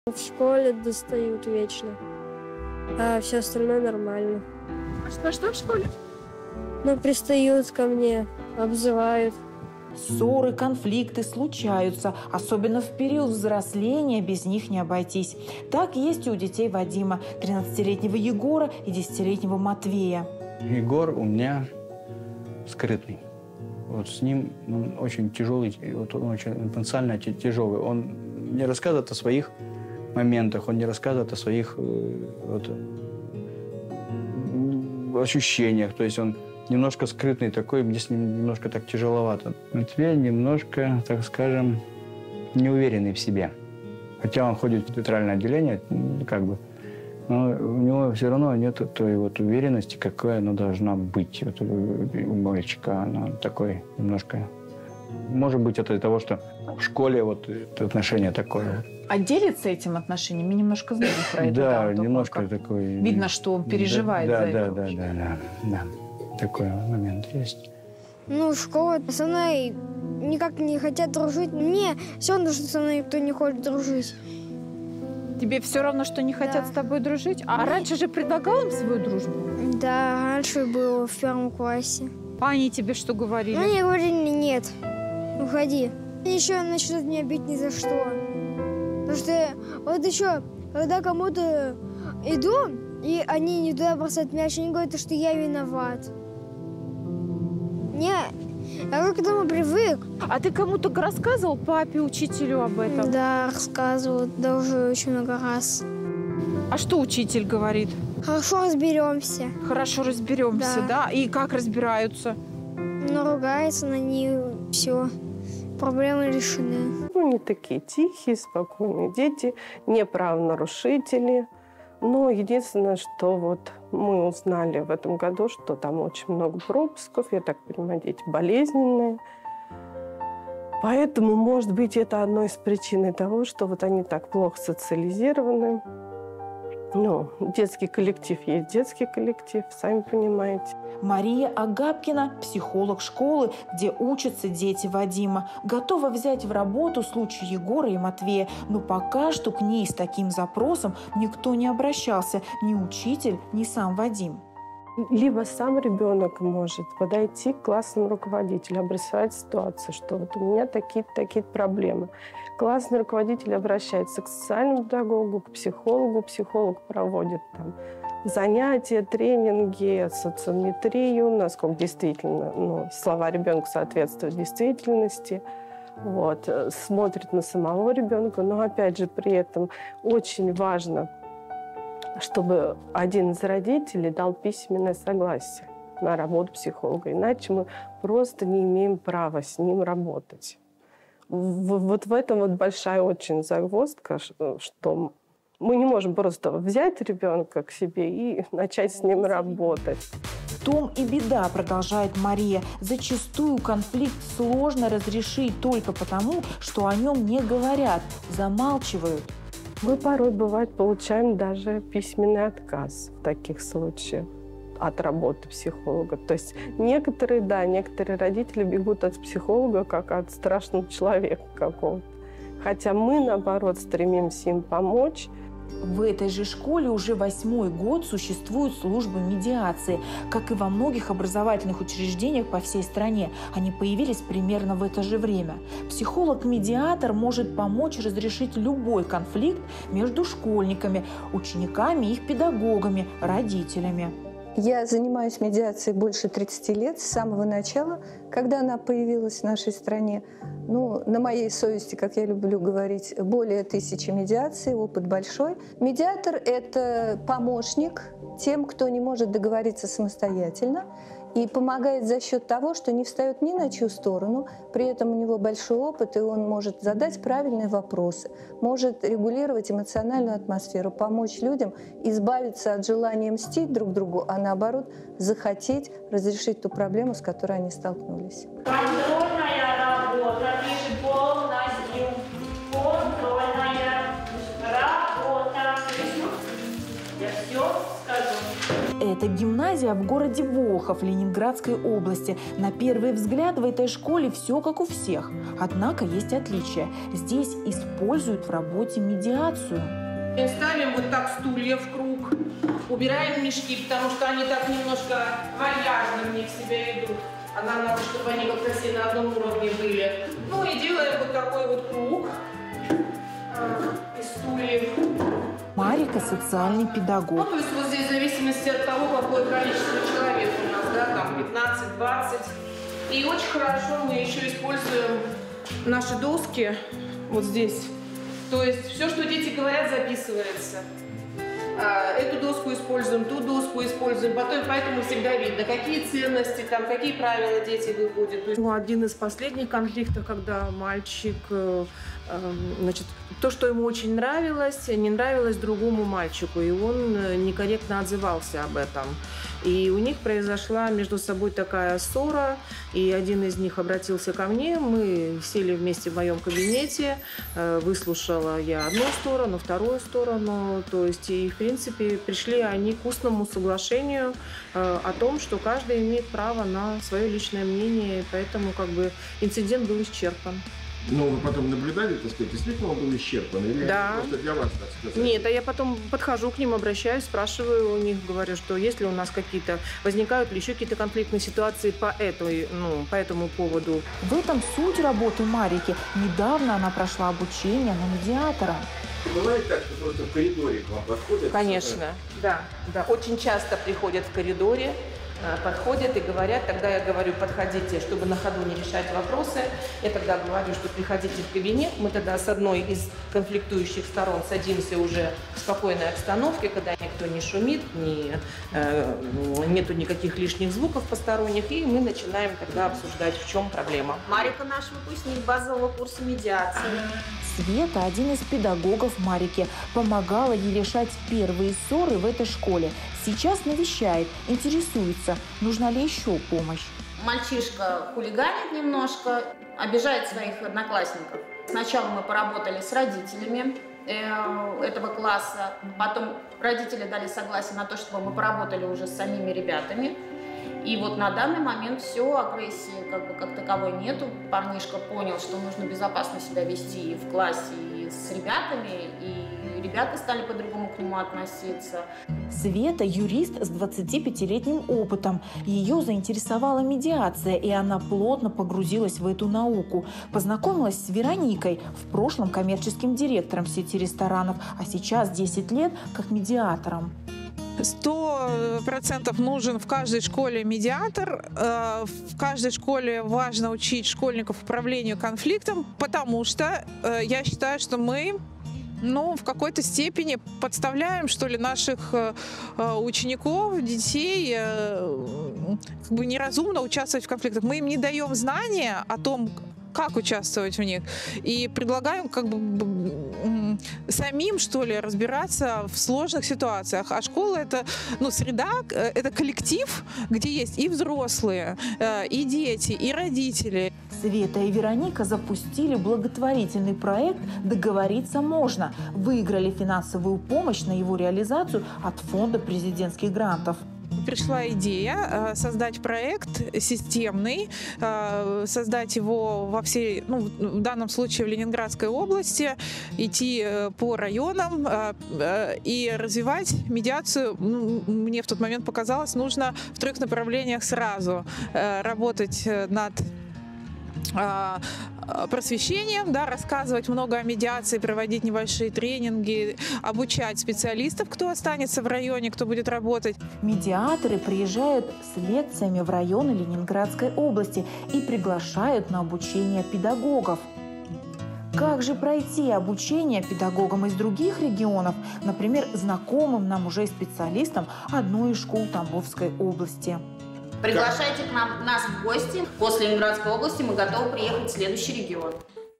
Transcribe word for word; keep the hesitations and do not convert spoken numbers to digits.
В школе достают вечно, а все остальное нормально. А что, что в школе? Ну, пристают ко мне, обзывают. Ссоры, конфликты случаются, особенно в период взросления, без них не обойтись. Так есть и у детей Вадима, тринадцатилетнего Егора и десятилетнего Матвея. Егор у меня скрытный. Вот с ним он очень тяжелый, вот он очень эмоционально тяжелый. Он не рассказывает о своих моментах, он не рассказывает о своих вот, ощущениях. То есть он немножко скрытный такой, мне с ним немножко так тяжеловато. Матвей немножко, так скажем, неуверенный в себе. Хотя он ходит в театральное отделение, как бы, но у него все равно нет той вот уверенности, какая она должна быть. Вот у мальчика она такой немножко... Может быть, это из-за того, что в школе вот это отношение такое. А делится этим отношением? Мы немножко знаем про это. Да, да, немножко такой... Видно, что он переживает да, за да, это. Да, да, да, да, да. Такой момент есть. Ну, школа со мной никак не хотят дружить. Мне все равно, что со мной никто не хочет дружить. Тебе все равно, что не хотят Да. с тобой дружить? А раньше же предлагал им свою дружбу? Да, раньше было в первом классе. А они тебе что говорили? Ну, они говорили, нет, уходи. Еще начнут меня бить ни за что. Потому что вот еще, когда кому-то иду, и они не туда бросают мяч, они говорят, что я виноват. Не, я уже к этому привык. А ты кому-то рассказывал, папе, учителю об этом? Да, рассказывал, да уже очень много раз. А что учитель говорит? Хорошо разберемся. Хорошо разберемся, да? Да. И как разбираются? Но ругается на нее, все, проблемы решены. Ну, не такие тихие, спокойные дети, не правонарушители. Но единственное, что вот мы узнали в этом году, что там очень много пропусков, я так понимаю, дети болезненные. Поэтому, может быть, это одной из причин того, что вот они так плохо социализированы. Ну, детский коллектив есть детский коллектив, сами понимаете. Мария Агапкина, психолог школы, где учатся дети Вадима, готова взять в работу случай Егора и Матвея, но пока что к ней с таким запросом никто не обращался, ни учитель, ни сам Вадим. Либо сам ребенок может подойти к классному руководителю, обрисовать ситуацию, что вот у меня такие-то такие проблемы. Классный руководитель обращается к социальному педагогу, к психологу. Психолог проводит там занятия, тренинги, социометрию, насколько действительно ну, слова ребенка соответствуют действительности. Вот, смотрит на самого ребенка, но опять же при этом очень важно, чтобы один из родителей дал письменное согласие на работу психолога. Иначе мы просто не имеем права с ним работать. Вот в этом вот большая очень загвоздка, что мы не можем просто взять ребенка к себе и начать с ним работать. В том и беда, продолжает Мария. Зачастую конфликт сложно разрешить только потому, что о нем не говорят, замалчивают. Мы порой, бывает, получаем даже письменный отказ в таких случаях от работы психолога. То есть некоторые, да, некоторые родители бегут от психолога как от страшного человека какого-то. Хотя мы, наоборот, стремимся им помочь. В этой же школе уже восьмой год существует служба медиации. Как и во многих образовательных учреждениях по всей стране, они появились примерно в это же время. Психолог-медиатор может помочь разрешить любой конфликт между школьниками, учениками, их педагогами, родителями. Я занимаюсь медиацией больше тридцати лет, с самого начала, когда она появилась в нашей стране. Ну, на моей совести, как я люблю говорить, более тысячи медиаций, опыт большой. Медиатор – это помощник тем, кто не может договориться самостоятельно, и помогает за счет того, что не встает ни на чью сторону, при этом у него большой опыт, и он может задать правильные вопросы, может регулировать эмоциональную атмосферу, помочь людям избавиться от желания мстить друг другу, а наоборот захотеть разрешить ту проблему, с которой они столкнулись. Контрольная работа, пишет полностью. Контрольная работа. Я все скажу. Это гимназия в городе Волхов Ленинградской области. На первый взгляд в этой школе все как у всех. Однако есть отличия. Здесь используют в работе медиацию. Ставим вот так стулья в круг, убираем мешки, потому что они так немножко вальяжно в них себя ведут. А нам надо, чтобы они как-то все на одном уровне были. Ну и делаем вот такой вот круг из стульев. Марика – социальный педагог. Ну, то есть вот здесь в зависимости от того, какое количество человек у нас, да, там пятнадцать-двадцать. И очень хорошо мы еще используем наши доски вот здесь. То есть все, что дети говорят, записывается. Эту доску используем, ту доску используем, потом, поэтому всегда видно, какие ценности, там, какие правила дети выводят. Ну, один из последних конфликтов, когда мальчик, э, э, значит, то, что ему очень нравилось, не нравилось другому мальчику, и он некорректно отзывался об этом. И у них произошла между собой такая ссора, и один из них обратился ко мне, мы сели вместе в моем кабинете, выслушала я одну сторону, вторую сторону, то есть и в принципе пришли они к устному соглашению о том, что каждый имеет право на свое личное мнение, поэтому как бы инцидент был исчерпан. Но вы потом наблюдали, так сказать, действительно он был исчерпан? Или да. Просто для вас, так сказать? Нет, а я потом подхожу к ним, обращаюсь, спрашиваю у них, говорю, что есть ли у нас какие-то, возникают ли еще какие-то конфликтные ситуации по, этой, ну, по этому поводу. В этом суть работы Марики. Недавно она прошла обучение на медиатора. Бывает так, что просто в коридоре к вам подходят? Конечно, да, да. Очень часто приходят в коридоре, подходят и говорят, тогда я говорю, подходите, чтобы на ходу не решать вопросы. Я тогда говорю, что приходите в кабинет, мы тогда с одной из конфликтующих сторон садимся уже в спокойной обстановке, когда никто не шумит, не, э, нету никаких лишних звуков посторонних, и мы начинаем тогда обсуждать, в чем проблема. Марика наш выпускник базового курса медиации. Света, один из педагогов Марики, помогала ей решать первые ссоры в этой школе. Сейчас навещает, интересуется, нужна ли еще помощь. Мальчишка хулиганит немножко, обижает своих одноклассников. Сначала мы поработали с родителями э, этого класса, потом родители дали согласие на то, чтобы мы поработали уже с самими ребятами. И вот на данный момент все, агрессии как бы как таковой нету. Парнишка понял, что нужно безопасно себя вести и в классе, и с ребятами, и ребята стали по-другому к нему относиться. Света – юрист с двадцатипятилетним опытом. Ее заинтересовала медиация, и она плотно погрузилась в эту науку. Познакомилась с Вероникой, в прошлом коммерческим директором сети ресторанов, а сейчас десять лет как медиатором. Сто процентов нужен в каждой школе медиатор. В каждой школе важно учить школьников управлению конфликтом, потому что я считаю, что мы ну, в какой-то степени подставляем, что ли, наших учеников, детей, как бы неразумно участвовать в конфликтах. Мы им не даем знания о том, как участвовать в них, и предлагаем как бы самим, что ли, разбираться в сложных ситуациях. А школа — это, ну, среда, это коллектив, где есть и взрослые, и дети, и родители. Света и Вероника запустили благотворительный проект «Договориться можно». Выиграли финансовую помощь на его реализацию от фонда президентских грантов. Пришла идея создать проект системный, создать его во всей, ну, в данном случае в Ленинградской области, идти по районам и развивать медиацию. Мне в тот момент показалось, нужно в трех направлениях сразу работать над просвещением, да, рассказывать много о медиации, проводить небольшие тренинги, обучать специалистов, кто останется в районе, кто будет работать. Медиаторы приезжают с лекциями в районы Ленинградской области и приглашают на обучение педагогов. Как же пройти обучение педагогам из других регионов, например, знакомым нам уже специалистам одной из школ Тамбовской области? Приглашайте к нам, нас в гости. После Ленинградской области мы готовы приехать в следующий регион.